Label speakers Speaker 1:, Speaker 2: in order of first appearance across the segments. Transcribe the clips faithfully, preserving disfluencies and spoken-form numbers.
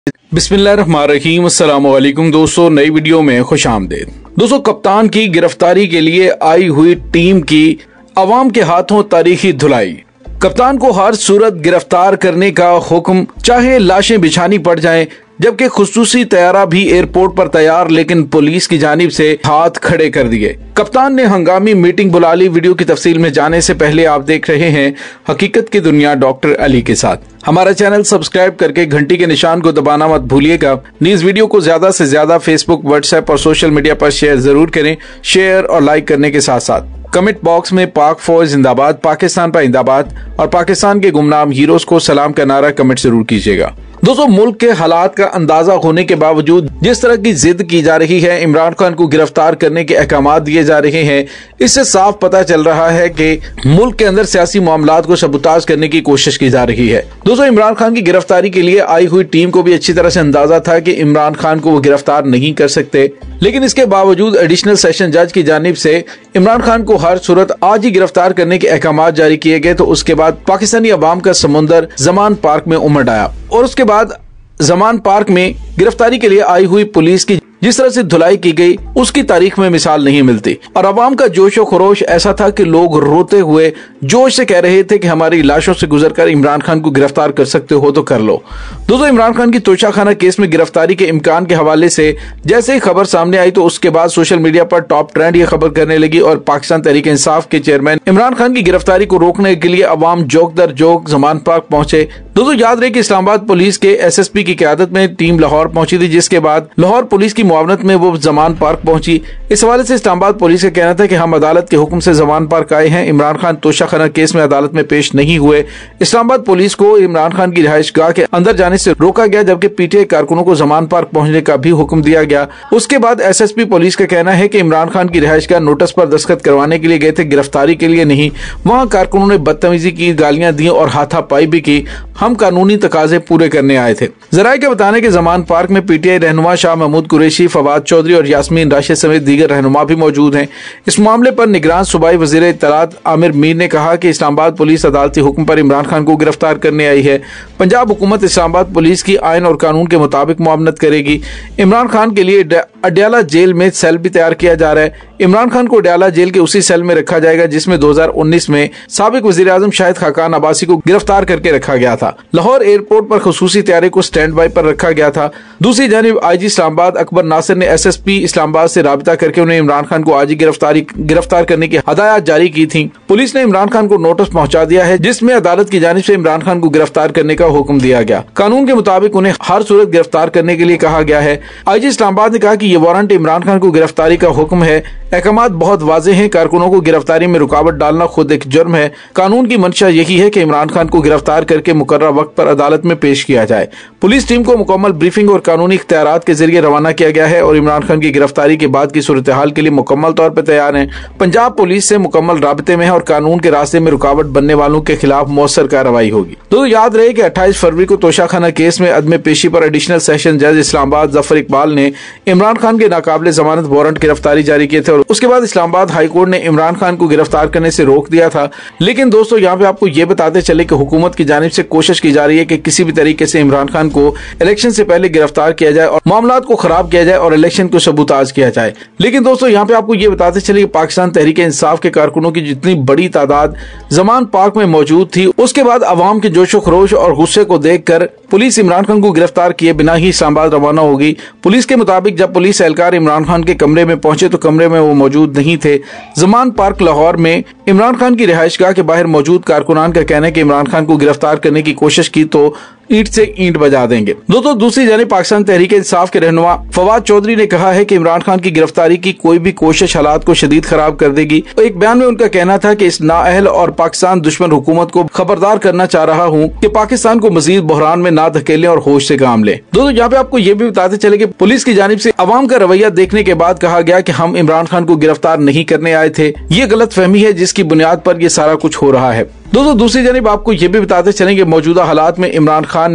Speaker 1: बिस्मिल्लाहिर्रहमानिर्रहीम, अस्सलाम वालेकुम दोस्तों, नई वीडियो में खुश आमदेद। दोस्तों, कप्तान की गिरफ्तारी के लिए आई हुई टीम की अवाम के हाथों तारीखी धुलाई। कप्तान को हर सूरत गिरफ्तार करने का हुक्म, चाहे लाशें बिछानी पड़ जाएं, जबकि खुसूसी तैयारा भी एयरपोर्ट पर तैयार, लेकिन पुलिस की जानिब से हाथ खड़े कर दिए। कप्तान ने हंगामी मीटिंग बुला ली। वीडियो की तफसील में जाने से पहले आप देख रहे हैं हकीकत की दुनिया डॉक्टर अली के साथ। हमारा चैनल सब्सक्राइब करके घंटी के निशान को दबाना मत भूलिएगा। न्यूज वीडियो को ज्यादा से ज्यादा फेसबुक, व्हाट्सएप और सोशल मीडिया पर शेयर जरूर करें। शेयर और लाइक करने के साथ साथ कमेंट बॉक्स में पाक फौज जिंदाबाद, पाकिस्तान पर जिंदाबाद और पाकिस्तान के गुमनाम हीरोज को सलाम का नारा कमेंट जरूर कीजिएगा। दोस्तों, मुल्क के हालात का अंदाजा होने के बावजूद जिस तरह की जिद की जा रही है, इमरान खान को गिरफ्तार करने के अहकाम दिए जा रहे हैं, इससे साफ पता चल रहा है कि मुल्क के अंदर सियासी मामलात को सबूताज करने की कोशिश की जा रही है। दोस्तों, इमरान खान की गिरफ्तारी के लिए आई हुई टीम को भी अच्छी तरह से अंदाजा था कि इमरान खान को वो गिरफ्तार नहीं कर सकते, लेकिन इसके बावजूद एडिशनल सेशन जज की जानिब से इमरान खान को हर सूरत आज ही गिरफ्तार करने के अहकाम जारी किए गए। तो उसके बाद पाकिस्तानी अवाम का समुंदर जमान पार्क में उमड़ आया और उसके बाद जमान पार्क में गिरफ्तारी के लिए आई हुई पुलिस की जिस तरह से धुलाई की गई, उसकी तारीख में मिसाल नहीं मिलती। और अवाम का जोश और खरोश ऐसा था कि लोग रोते हुए जोश से कह रहे थे कि हमारी लाशों से गुजरकर इमरान खान को गिरफ्तार कर सकते हो तो कर लो। दोस्तों, इमरान खान की तोशाखाना केस में गिरफ्तारी के इम्कान के हवाले से जैसे ही खबर सामने आई, तो उसके बाद सोशल मीडिया पर टॉप ट्रेंड ये खबर करने लगी और पाकिस्तान तहरीक इंसाफ के चेयरमैन इमरान खान की गिरफ्तारी को रोकने के लिए अवाम जोक दर जोक जमान पार्क पहुंचे। दोस्तों, याद रहे कि इस्लामाबाद पुलिस के एस एस पी की क़यादत में टीम लाहौर पहुंची थी, जिसके बाद लाहौर पुलिस की मुआवनत में वो जमान पार्क पहुंची। इस हवाले से इस्लामाबाद पुलिस का कहना था कि हम अदालत के हुक्म से जमान पार्क आए हैं। इमरान खान तोशाखाना केस में अदालत में पेश नहीं हुए। इस्लामाबाद पुलिस को इमरान खान की रिहाइश गाह के अंदर जाने से रोका गया, जबकि पीटीआई कारकुनों को जमान पार्क पहुंचने का भी हुक्म दिया गया। उसके बाद एस एस पी पुलिस का कहना है कि इमरान खान की रिहाइश गाह नोटिस पर दस्तखत करवाने के लिए गए थे, गिरफ्तारी के लिए नहीं। वहाँ कारकुनों ने बदतमीजी की, गालियां दी और हाथापाई भी की। हम कानूनी तकाजे पूरे करने आए थे। जराये के बताने के जमान पार्क में पीटीआई रहनुमा शाह महमूद कुरैशी, फवाद चौधरी और यास्मीन राशिद समेत दीगर रहनुमा भी मौजूद हैं। इस मामले पर निगरान सूबाई वजीर इत्तलात आमिर मीर ने कहा कि इस्लामाबाद पुलिस अदालती हुक्म पर इमरान खान को गिरफ्तार करने आई है। पंजाब हुकूमत इस्लामाबाद पुलिस की आइन और कानून के मुताबिक मुआवनत करेगी। इमरान खान के लिए अडयाला जेल में सेल भी तैयार किया जा रहा है। इमरान खान को अडयाला जेल के उसी सेल में रखा जाएगा जिसमें दो हजार उन्नीस में साबिक वजीर आजम शाहिद खाकान अब्बासी को गिरफ्तार करके रखा गया था। लाहौर एयरपोर्ट पर खुसूसी तैयारी को स्टैंड बाई पर रखा गया था। दूसरी जानिब आईजी इस्लामाबाद अकबर नासिर ने एस एस पी इस्लामाबाद से राबिता करके उन्हें इमरान खान को आज ही गिरफ्तारी गिरफ्तार करने की हदायत जारी की थी। पुलिस ने इमरान खान को नोटिस पहुंचा दिया है, जिसमें अदालत की जानिब से इमरान खान को गिरफ्तार करने का हुक्म दिया गया। कानून के मुताबिक उन्हें हर सूरत गिरफ्तार करने के लिए कहा गया है। आईजी इस्लामाबाद ने कहा कि ये वारंट इमरान खान को गिरफ्तारी का हुक्म है। अहकाम बहुत वाज़ेह हैं। कारकुनों को गिरफ्तारी में रुकावट डालना खुद एक जुर्म है। कानून की मंशा यही है कि इमरान खान को गिरफ्तार करके मुकर्रर वक्त पर अदालत में पेश किया जाए। पुलिस टीम को मुकम्मल ब्रीफिंग और कानूनी इख्तियारात के जरिए रवाना किया गया है और इमरान खान की गिरफ्तारी के बाद की सूरत हाल के लिए मुकम्मल तौर पर तैयार है। पंजाब पुलिस से मुकम्मल राबते में है और कानून के रास्ते में रुकावट बनने वालों के खिलाफ मौसर कार्रवाई होगी। तो याद रहे कि अट्ठाईस फरवरी को तोशाखाना केस में अदम पेशी पर एडिशनल सेशन जज इस्लामाबाद जफर इकबाल ने इमरान खान के नाकाबिले जमानत वारंट गिरफ्तारी जारी किए थे और उसके बाद इस्लामाबाद हाई कोर्ट ने इमरान खान को गिरफ्तार करने से रोक दिया था। लेकिन दोस्तों, यहाँ पे आपको ये बताते चले कि हुकूमत की जानिब से कोशिश की जा रही है कि किसी भी तरीके से इमरान खान को इलेक्शन से पहले गिरफ्तार किया जाए और मामलात को खराब किया जाए और इलेक्शन को सबूताज किया जाए। लेकिन दोस्तों, यहाँ पे आपको ये बताते चले कि पाकिस्तान तहरीक इंसाफ के कारकुनों की जितनी बड़ी तादाद जमान पार्क में मौजूद थी, उसके बाद अवाम के जोशो खरोश और गुस्से को देखकर पुलिस इमरान खान को गिरफ्तार किए बिना ही इस्लामाबाद रवाना होगी। पुलिस के मुताबिक जब पुलिस एहलकार इमरान खान के कमरे में पहुंचे तो कमरे में वो मौजूद नहीं थे। जमान पार्क लाहौर में इमरान खान की रिहाइशगाह के बाहर मौजूद कारकुनान का कहना है कि इमरान खान को गिरफ्तार करने की कोशिश की तो ईंट से ईंट बजा देंगे। दोस्तों, दूसरी जानिब पाकिस्तान तहरीक इंसाफ के रहनुमा फवाद चौधरी ने कहा है कि इमरान खान की गिरफ्तारी की कोई भी कोशिश हालात को शदीद खराब कर देगी। एक बयान में उनका कहना था कि इस नाअहल और पाकिस्तान दुश्मन हुकूमत को खबरदार करना चाह रहा हूँ कि पाकिस्तान को मजीद बहरान में ना धकेलें और होश से काम लें। दोस्तों, यहाँ पे आपको ये भी बताते चले कि पुलिस की जानिब से अवाम का रवैया देखने के बाद कहा गया कि हम इमरान खान को गिरफ्तार नहीं करने आए थे। ये गलत फहमी है जिसकी बुनियाद पर यह सारा कुछ हो रहा है। दोस्तों, दूसरी जानिब आपको ये भी बताते चलें कि मौजूदा हालात में इमरान खान ने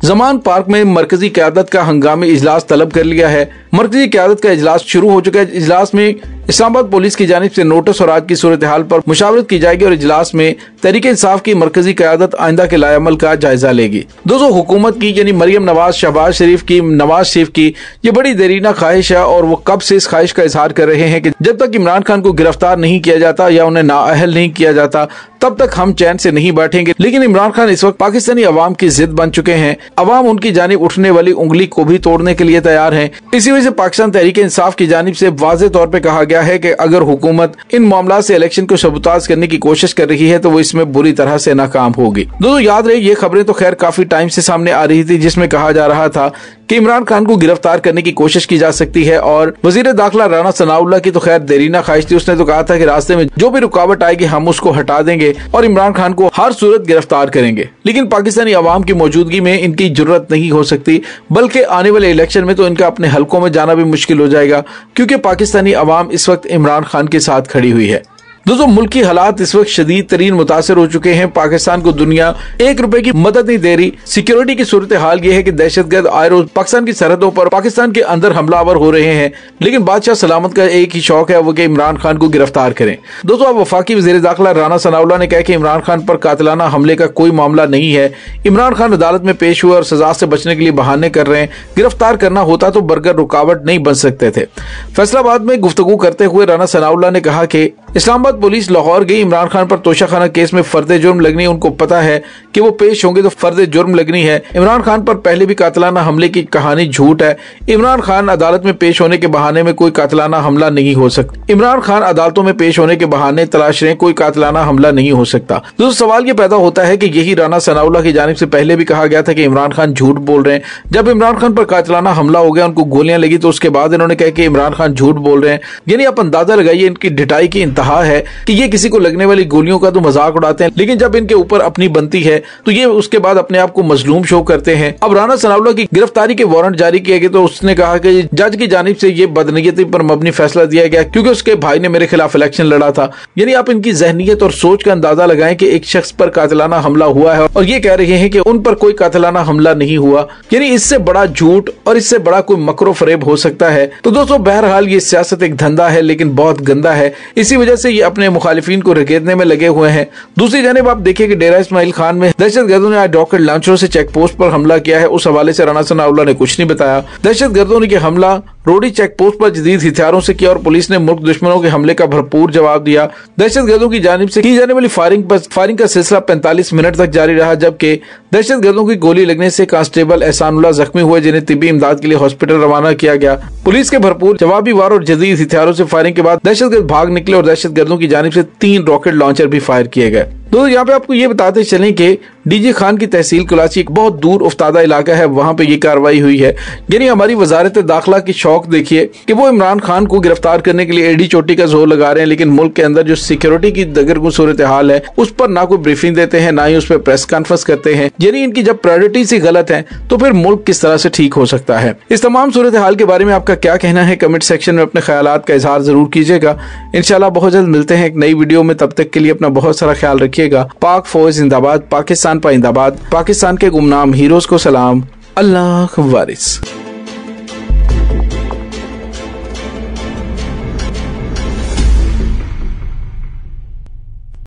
Speaker 1: जमान पार्क में मरकजी क़यादत का हंगामी इजलास तलब कर लिया है। मरकजी क़यादत का इजलास शुरू हो चुका है। इजलास में इस्लामाबाद पुलिस की जानिब से नोटिस और आज की सूरत हाल पर मुशावरत की जाएगी और इजलास में तहरीक इंसाफ की मरकजी क़यादत आइंदा के लाएअमल का जायजा लेगी। दोस्तों, हुकूमत की यानी मरियम नवाज, शहबाज शरीफ की, नवाज शरीफ की ये बड़ी देरीना ख्वाहिश है और वो कब से इस ख्वाहिश का इजहार कर रहे हैं कि जब तक इमरान खान को गिरफ्तार नहीं किया जाता या उन्हें नाअहल नहीं किया जाता तब तक हम चैन से नहीं बैठेंगे। लेकिन इमरान खान इस वक्त पाकिस्तानी अवाम की जिद बन चुके हैं। अवाम उनकी जानिब उठने वाली उंगली को भी तोड़ने के लिए तैयार है। इसी वजह से पाकिस्तान तहरीक इंसाफ की जानिब से वाज़ेह तौर पर कहा गया है कि अगर हुकूमत इन मामला से इलेक्शन को सबूताज करने की कोशिश कर रही है तो वो इसमें बुरी तरह से नाकाम होगी। दोस्तों, याद रहे ये खबरें तो खैर काफी टाइम से सामने आ रही थी, जिसमें कहा जा रहा था कि इमरान खान को गिरफ्तार करने की कोशिश की जा सकती है और वजीर दाखिला राना सनाउल्लाह की तो खैर देरीना ख्वाहिश थी। उसने तो कहा था कि रास्ते में जो भी रुकावट आएगी हम उसको हटा देंगे और इमरान खान को हर सूरत गिरफ्तार करेंगे। लेकिन पाकिस्तानी अवाम की मौजूदगी में इनकी जरूरत नहीं हो सकती, बल्कि आने वाले इलेक्शन में तो इनका अपने हलकों में जाना भी मुश्किल हो जाएगा, क्योंकि पाकिस्तानी अवाम इस वक्त इमरान खान के साथ खड़ी हुई है। दोस्तों, मुल्क की हालात इस वक्त शदीद तरीन मुतासर हो चुके हैं। पाकिस्तान को दुनिया एक रुपए की मदद नहीं दे रही। सिक्योरिटी की सूरत हाल ये है कि दहशतगर्द आए रोज पाकिस्तान की सरहदों पर पाकिस्तान के अंदर हमलावर हो रहे हैं। लेकिन बादशाह सलामत का एक ही शौक है, वो कि इमरान खान को गिरफ्तार करें। दोस्तों, अब वफाकी वज़ीर दाखिला राना सनाउल्लाह ने कहा कि इमरान खान पर कातिलाना हमले का कोई मामला नहीं है। इमरान खान अदालत में पेश हुए और सजा से बचने के लिए बहाने कर रहे हैं। गिरफ्तार करना होता तो बरगर रुकावट नहीं बन सकते थे। फैसलाबाद में गुफ्तगू करते हुए राना सनाउल्लाह ने कहा कि इस्लामाबाद पुलिस लाहौर गई, इमरान खान पर तोशाखाना केस में फर्दे जुर्म लगनी, उनको पता है कि वो पेश होंगे तो फर्दे जुर्म लगनी है। इमरान खान पर पहले भी कातिलाना हमले की कहानी झूठ है। इमरान खान अदालत में पेश होने के बहाने में कोई कातिलाना हमला नहीं हो सकता। इमरान खान अदालतों में पेश होने के बहाने तलाश रहे, कोई कातिलाना हमला नहीं हो सकता। दोस्तों, सवाल ये पैदा होता है कि यही राना सनाउल्लाह की जानिब से पहले भी कहा गया था कि इमरान खान झूठ बोल रहे हैं। जब इमरान खान पर कातिलाना हमला हो गया, उनको गोलियां लगी, तो उसके बाद इन्होंने कहा कि इमरान खान झूठ बोल रहे हैं। यानी आप अंदाजा लगाइए इनकी ढिठाई की इंतहा है कि ये किसी को लगने वाली गोलियों का तो मजाक उड़ाते हैं, लेकिन जब इनके ऊपर अपनी बनती है तो ये उसके बाद अपने आप को मजलूम शो करते हैं। अब राना सनाउल्लाह की गिरफ्तारी के वारंट जारी किए गए तो उसने कहा कि जज की जानिब से ये बदनीयती पर मबनी फैसला दिया गया क्योंकि उसके भाई ने मेरे खिलाफ इलेक्शन लड़ा था। यानी आप इनकी जहनीत और सोच का अंदाजा लगाएं कि एक शख्स पर कातिलाना हमला हुआ है और ये कह रहे हैं कि उन पर कोई कातिलाना हमला नहीं हुआ। यानी इससे बड़ा झूठ और इससे बड़ा कोई मकरो फरेब हो सकता है। तो दोस्तों, बहरहाल ये सियासत एक धंधा है, लेकिन बहुत गंदा है। इसी वजह से ये अपने मुखालिफिन को रगेदने में लगे हुए हैं। दूसरी जानिब आप देखिए कि डेरा इस्माइल खान में दहशतगर्दों ने आज रॉकेट लॉन्चरों से चेक पोस्ट पर हमला किया है। उस हवाले से राना सनाउल्लाह ने कुछ नहीं बताया। दहशतगर्दों ने यह हमला रोडी चेक पोस्ट पर जदीद हथियारों से किया और पुलिस ने मुल्क दुश्मनों के हमले का भरपूर जवाब दिया। दहशतगर्दों की जानिब से की जाने वाली फायरिंग पर फायरिंग का सिलसिला पैंतालीस मिनट तक जारी रहा, जबकि दहशतगर्दों की गोली लगने से कांस्टेबल एहसानुल्लाह जख्मी हुए, जिन्हें तिब्बी इमदाद के लिए हॉस्पिटल रवाना किया गया। पुलिस के भरपूर जवाबी वार और जदीद हथियारों से फायरिंग के बाद दहशतगर्द भाग निकले और दहशतगर्दों की जानिब से तीन रॉकेट लॉन्चर भी फायर किए गए। तो यहाँ पे आपको ये बताते चलें कि डीजे खान की तहसील कराची एक बहुत दूर उफ्तादा इलाका है, वहां पे ये कार्रवाई हुई है। यानी हमारी वजारत दाखिला की शौक देखिए कि वो इमरान खान को गिरफ्तार करने के लिए एडी चोटी का जोर लगा रहे हैं, लेकिन मुल्क के अंदर जो सिक्योरिटी की दगरगुं सूरत हाल है उस पर ना कोई ब्रीफिंग देते हैं, ना ही उस पर प्रेस कॉन्फ्रेंस करते हैं। यानी इनकी जब प्रायोरिटी से गलत है तो फिर मुल्क किस तरह से ठीक हो सकता है। इस तमाम सूरत हाल के बारे में आपका क्या कहना है, कमेंट सेक्शन में अपने ख्यालात का इजहार जरूर कीजिएगा। इंशाल्लाह बहुत जल्द मिलते हैं एक नई वीडियो में, तब तक के लिए अपना बहुत सारा ख्याल रखिएगा। पाक फौज जिंदाबाद, पाकिस्तान पाइंदाबाद, पाकिस्तान के गुमनाम हीरोज को सलाम, अल्लाह वारिस।